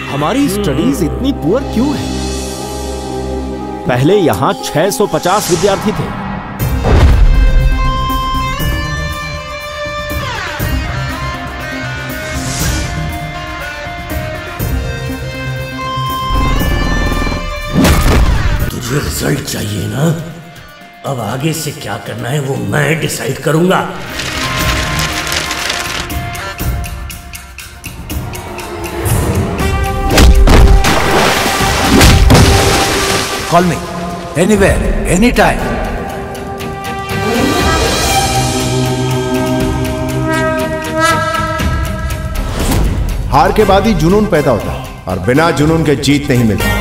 हमारी स्टडीज इतनी पुअर क्यों है? पहले यहां 650 विद्यार्थी थे। तुझे रिजल्ट चाहिए ना? अब आगे से क्या करना है वो मैं डिसाइड करूंगा। Call me anywhere, anytime. हार के बाद ही जुनून पैदा होता है और बिना जुनून के जीत नहीं मिलती।